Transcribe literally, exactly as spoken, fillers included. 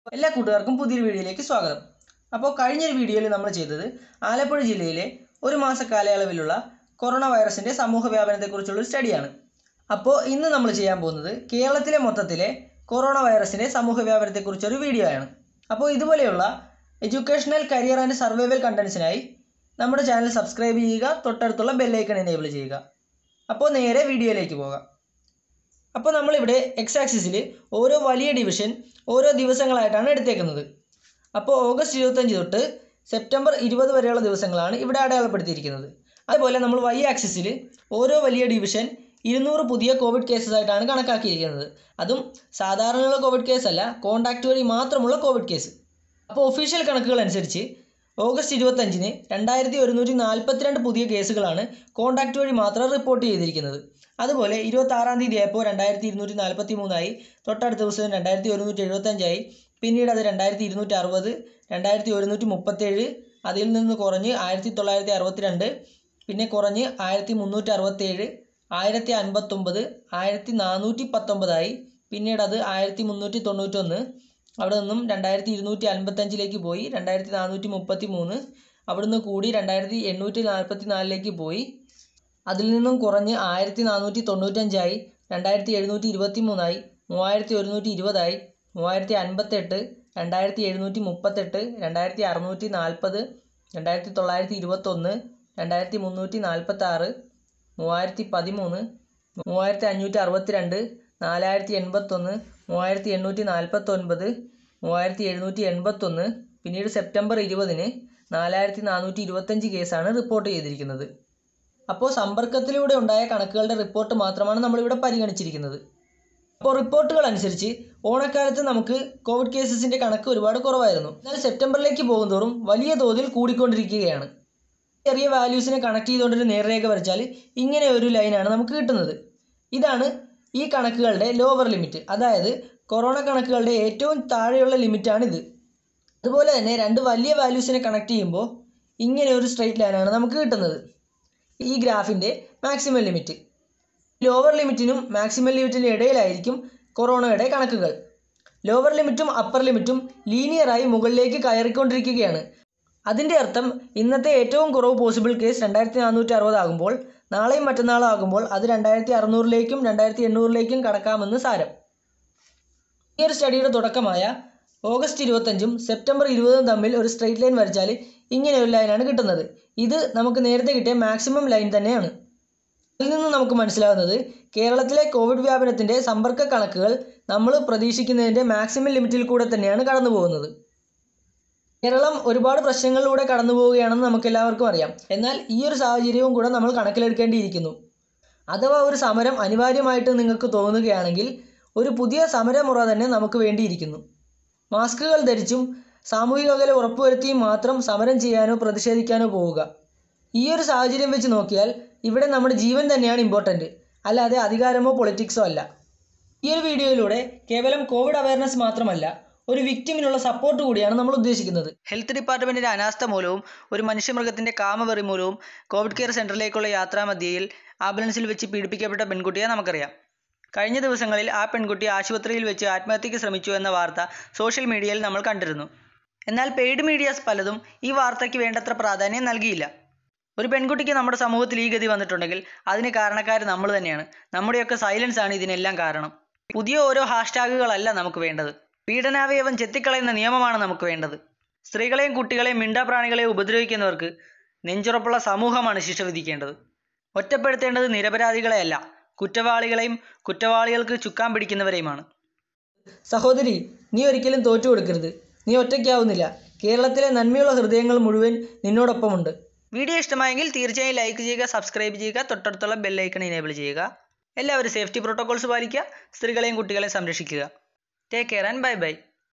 എല്ലാ കൂട്ടുകാർക്കും പുതിയൊരു വീഡിയോയിലേക്ക് സ്വാഗതം. അപ്പോൾ കഴിഞ്ഞൊരു വീഡിയോയിൽ നമ്മൾ ചെയ്തത് ആലപ്പുഴ ജില്ലയിലെ ഒരു മാസ കാലയളവിലുള്ള കൊറോണ വൈറസിൻ്റെ സമൂഹ വ്യാപനത്തെക്കുറിച്ചുള്ള ഒരു സ്റ്റഡിയാണ്. അപ്പോൾ ഇന്ന് നമ്മൾ ചെയ്യാൻ പോകുന്നത് കേരളത്തിലെ മൊത്തത്തിലെ കൊറോണ വൈറസിൻ്റെ സമൂഹ വ്യാപനത്തെക്കുറിച്ചൊരു വീഡിയോ ആണ്. അപ്പോൾ ഇതുപോലെയുള്ള എഡ്യൂക്കേഷണൽ കരിയർ ആൻഡ് സർവൈവൽ കണ്ടൻസിനായി നമ്മുടെ ചാനൽ സബ്സ്ക്രൈബ് ചെയ്യുക, തൊട്ടടുത്തുള്ള ബെല്ലൈക്കൺ എനേബിൾ ചെയ്യുക. അപ്പോൾ നേരെ വീഡിയോയിലേക്ക് പോകാം. അപ്പോൾ നമ്മളിവിടെ എക്സ് ആക്സിസിൽ ഓരോ വലിയ ഡിവിഷൻ ഓരോ ദിവസങ്ങളായിട്ടാണ് എടുത്തേക്കുന്നത്. അപ്പോൾ ഓഗസ്റ്റ് ഇരുപത്തഞ്ച് തൊട്ട് സെപ്റ്റംബർ ഇരുപത് വരെയുള്ള ദിവസങ്ങളാണ് ഇവിടെ അടയാളപ്പെടുത്തിയിരിക്കുന്നത്. അതുപോലെ നമ്മൾ വൈ ആക്സിസിൽ ഓരോ വലിയ ഡിവിഷൻ ഇരുന്നൂറ് പുതിയ കോവിഡ് കേസസ് ആയിട്ടാണ് കണക്കാക്കിയിരിക്കുന്നത്. അതും സാധാരണയുള്ള കോവിഡ് കേസല്ല, കോൺടാക്റ്റ് വഴി മാത്രമുള്ള കോവിഡ് കേസ്. അപ്പോൾ ഒഫീഷ്യൽ കണക്കുകൾ അനുസരിച്ച് ഓഗസ്റ്റ് ഇരുപത്തഞ്ചിന് രണ്ടായിരത്തി ഒരുന്നൂറ്റി നാൽപ്പത്തിരണ്ട് പുതിയ കേസുകളാണ് കോൺടാക്റ്റ് വഴി മാത്രം റിപ്പോർട്ട് ചെയ്തിരിക്കുന്നത്. അതുപോലെ ഇരുപത്തി ആറാം തീയതി ആയപ്പോൾ രണ്ടായിരത്തി ഇരുന്നൂറ്റി നാൽപ്പത്തി മൂന്നായി, തൊട്ടടുത്ത ദിവസം രണ്ടായിരത്തി ഒരുന്നൂറ്റി എഴുപത്തഞ്ചായി, പിന്നീട് അത് രണ്ടായിരത്തി ഇരുന്നൂറ്റി അറുപത്, രണ്ടായിരത്തി ഒരുന്നൂറ്റി മുപ്പത്തേഴ്, അതിൽ നിന്ന് കുറഞ്ഞ് ആയിരത്തി തൊള്ളായിരത്തി അറുപത്തിരണ്ട്, പിന്നെ കുറഞ്ഞ് ആയിരത്തി മുന്നൂറ്റി അറുപത്തേഴ്, ആയിരത്തി അൻപത്തൊമ്പത്, ആയിരത്തി നാനൂറ്റി പത്തൊമ്പതായി, പിന്നീട് അത് ആയിരത്തി മുന്നൂറ്റി തൊണ്ണൂറ്റൊന്ന്, അവിടെ നിന്നും രണ്ടായിരത്തി ഇരുന്നൂറ്റി അൻപത്തഞ്ചിലേക്ക് പോയി, രണ്ടായിരത്തി നാനൂറ്റി മുപ്പത്തി മൂന്ന്, അവിടുന്ന് കൂടി രണ്ടായിരത്തി എണ്ണൂറ്റി നാൽപ്പത്തി നാലിലേക്ക് പോയി, അതിൽ നിന്നും കുറഞ്ഞ് ആയിരത്തി നാനൂറ്റി തൊണ്ണൂറ്റഞ്ചായി, രണ്ടായിരത്തി എഴുന്നൂറ്റി ഇരുപത്തി മൂന്നായി, മൂവായിരത്തി ഒരുന്നൂറ്റി ഇരുപതായി, മൂവായിരത്തി അൻപത്തെട്ട്, രണ്ടായിരത്തി എഴുന്നൂറ്റി മുപ്പത്തെട്ട്, രണ്ടായിരത്തി അറുന്നൂറ്റി നാൽപ്പത്, രണ്ടായിരത്തി തൊള്ളായിരത്തി ഇരുപത്തൊന്ന്, രണ്ടായിരത്തി മുന്നൂറ്റി നാൽപ്പത്താറ്, മൂവായിരത്തി പതിമൂന്ന്, മൂവായിരത്തി അഞ്ഞൂറ്റി അറുപത്തിരണ്ട്, നാലായിരത്തി എൺപത്തൊന്ന്, മൂവായിരത്തി എണ്ണൂറ്റി നാൽപ്പത്തൊൻപത്, മൂവായിരത്തി എഴുന്നൂറ്റി എൺപത്തൊന്ന്, പിന്നീട് സെപ്റ്റംബർ ഇരുപതിന് നാലായിരത്തി നാനൂറ്റി ഇരുപത്തഞ്ച് കേസാണ് റിപ്പോർട്ട് ചെയ്തിരിക്കുന്നത്. അപ്പോൾ സമ്പർക്കത്തിലൂടെ ഉണ്ടായ കണക്കുകളുടെ റിപ്പോർട്ട് മാത്രമാണ് നമ്മളിവിടെ പരിഗണിച്ചിരിക്കുന്നത്. അപ്പോൾ റിപ്പോർട്ടുകൾ അനുസരിച്ച് ഓണക്കാലത്ത് നമുക്ക് കോവിഡ് കേസസിൻ്റെ കണക്ക് ഒരുപാട് കുറവായിരുന്നു. എന്നാൽ സെപ്റ്റംബറിലേക്ക് പോകുന്തോറും വലിയ തോതിൽ കൂടിക്കൊണ്ടിരിക്കുകയാണ്. ചെറിയ വാല്യൂസിനെ കണക്ട് ചെയ്തുകൊണ്ടൊരു നേർരേഖ വരച്ചാൽ ഇങ്ങനെ ഒരു ലൈനാണ് നമുക്ക് കിട്ടുന്നത്. ഇതാണ് ഈ കണക്കുകളുടെ ലോവർ ലിമിറ്റ്, അതായത് കൊറോണ കണക്കുകളുടെ ഏറ്റവും താഴെയുള്ള ലിമിറ്റാണിത്. അതുപോലെ തന്നെ രണ്ട് വലിയ വാല്യൂസിനെ കണക്ട് ചെയ്യുമ്പോൾ ഇങ്ങനെ ഒരു സ്ട്രെയിറ്റ് ലൈനാണ് നമുക്ക് കിട്ടുന്നത്. ഈ ഗ്രാഫിൻ്റെ മാക്സിമം ലിമിറ്റ്, ലോവർ ലിമിറ്റിനും മാക്സിമം ലിമിറ്റിനും ഇടയിലായിരിക്കും കൊറോണയുടെ കണക്കുകൾ. ലോവർ ലിമിറ്റും അപ്പർ ലിമിറ്റും ലീനിയറായി മുകളിലേക്ക് കയറിക്കൊണ്ടിരിക്കുകയാണ്. അതിൻ്റെ അർത്ഥം ഇന്നത്തെ ഏറ്റവും കുറവ് പോസിബിൾ കേസ് രണ്ടായിരത്തി നാനൂറ്റി അറുപതാകുമ്പോൾ നാളെയും മറ്റന്നാളും ആകുമ്പോൾ അത് രണ്ടായിരത്തി അറുന്നൂറിലേക്കും രണ്ടായിരത്തി എണ്ണൂറിലേക്കും കടക്കാമെന്ന് സാരം. ഈ ഒരു സ്റ്റഡിയുടെ തുടക്കമായ ഓഗസ്റ്റ് ഇരുപത്തഞ്ചും സെപ്റ്റംബർ ഇരുപതും തമ്മിൽ ഒരു സ്ട്രെയിറ്റ് ലൈൻ വരച്ചാൽ ഇങ്ങനെ ഒരു ലൈനാണ് കിട്ടുന്നത്. ഇത് നമുക്ക് നേരത്തെ കിട്ടിയ മാക്സിമം ലൈൻ തന്നെയാണ്. ഇതിൽ നിന്ന് നമുക്ക് മനസ്സിലാകുന്നത് കേരളത്തിലെ കോവിഡ് വ്യാപനത്തിൻ്റെ സമ്പർക്ക കണക്കുകൾ നമ്മൾ പ്രതീക്ഷിക്കുന്നതിൻ്റെ മാക്സിമം ലിമിറ്റിൽ കൂടെ തന്നെയാണ് കടന്നു പോകുന്നത്. കേരളം ഒരുപാട് പ്രശ്നങ്ങളിലൂടെ കടന്നു പോവുകയാണെന്ന് നമുക്കെല്ലാവർക്കും അറിയാം. എന്നാൽ ഈ ഒരു സാഹചര്യവും കൂടെ നമ്മൾ കണക്കിലെടുക്കേണ്ടിയിരിക്കുന്നു. അഥവാ ഒരു സമരം അനിവാര്യമായിട്ട് നിങ്ങൾക്ക് തോന്നുകയാണെങ്കിൽ ഒരു പുതിയ സമരമുറ തന്നെ നമുക്ക് വേണ്ടിയിരിക്കുന്നു. മാസ്കുകൾ ധരിച്ചും സാമൂഹിക അകലം ഉറപ്പുവരുത്തിയും മാത്രം സമരം ചെയ്യാനോ പ്രതിഷേധിക്കാനോ പോവുക. ഈ ഒരു സാഹചര്യം വെച്ച് നോക്കിയാൽ ഇവിടെ നമ്മുടെ ജീവൻ തന്നെയാണ് ഇമ്പോർട്ടൻറ്റ്, അല്ലാതെ അധികാരമോ പൊളിറ്റിക്സോ അല്ല. ഈ ഒരു വീഡിയോയിലൂടെ കേവലം കോവിഡ് അവയർനെസ് മാത്രമല്ല, ഒരു വിക്ടിമിനുള്ള സപ്പോർട്ട് കൂടിയാണ് നമ്മൾ ഉദ്ദേശിക്കുന്നത്. ഹെൽത്ത് ഡിപ്പാർട്ട്മെൻറ്റിൻ്റെ അനാസ്ഥ മൂലവും ഒരു മനുഷ്യമൃഗത്തിൻ്റെ കാമവെറി മൂലവും കോവിഡ് കെയർ സെൻ്ററിലേക്കുള്ള യാത്രാമധ്യയിൽ ആംബുലൻസിൽ വെച്ച് പീഡിപ്പിക്കപ്പെട്ട പെൺകുട്ടിയെ നമുക്കറിയാം. കഴിഞ്ഞ ദിവസങ്ങളിൽ ആ പെൺകുട്ടി ആശുപത്രിയിൽ വെച്ച് ആത്മഹത്യയ്ക്ക് ശ്രമിച്ചു എന്ന വാർത്ത സോഷ്യൽ മീഡിയയിൽ നമ്മൾ കണ്ടിരുന്നു. എന്നാൽ പെയ്ഡ് മീഡിയാസ് പലതും ഈ വാർത്തയ്ക്ക് വേണ്ടത്ര പ്രാധാന്യം നൽകിയില്ല. ഒരു പെൺകുട്ടിക്ക് നമ്മുടെ സമൂഹത്തിൽ ഈ ഗതി വന്നിട്ടുണ്ടെങ്കിൽ അതിന് കാരണക്കാർ നമ്മൾ തന്നെയാണ്. നമ്മുടെയൊക്കെ സൈലൻസ് ആണ് ഇതിനെല്ലാം കാരണം. പുതിയ ഓരോ ഹാഷ്ടാഗുകളല്ല നമുക്ക് വേണ്ടത്, പീഡനാവയവം ചെത്തിക്കളയുന്ന നിയമമാണ് നമുക്ക് വേണ്ടത്. സ്ത്രീകളെയും കുട്ടികളെയും മിണ്ടാപ്രാണികളെയും ഉപദ്രവിക്കുന്നവർക്ക് നെഞ്ചുറപ്പുള്ള സമൂഹമാണ് ശിക്ഷ വിധിക്കേണ്ടത്. ഒറ്റപ്പെടുത്തേണ്ടത് നിരപരാധികളെയല്ല, കുറ്റവാളികളെയും കുറ്റവാളികൾക്ക് ചുക്കാൻ പിടിക്കുന്നവരെയുമാണ്. സഹോദരി, നീ ഒരിക്കലും തോറ്റു കൊടുക്കരുത്. നീ ഒറ്റയ്ക്കാവുന്നില്ല. കേരളത്തിലെ നന്മയുള്ള ഹൃദയങ്ങൾ മുഴുവൻ നിന്നോടൊപ്പമുണ്ട്. വീഡിയോ ഇഷ്ടമായെങ്കിൽ തീർച്ചയായും ലൈക്ക് ചെയ്യുക, സബ്സ്ക്രൈബ് ചെയ്യുക, തൊട്ടടുത്തുള്ള ബെല്ലൈക്കൺ എനേബിൾ ചെയ്യുക. എല്ലാവരും സേഫ്റ്റി പ്രോട്ടോകോൾസ് പാലിക്കുക, സ്ത്രീകളെയും കുട്ടികളെയും സംരക്ഷിക്കുക. Take care and bye by.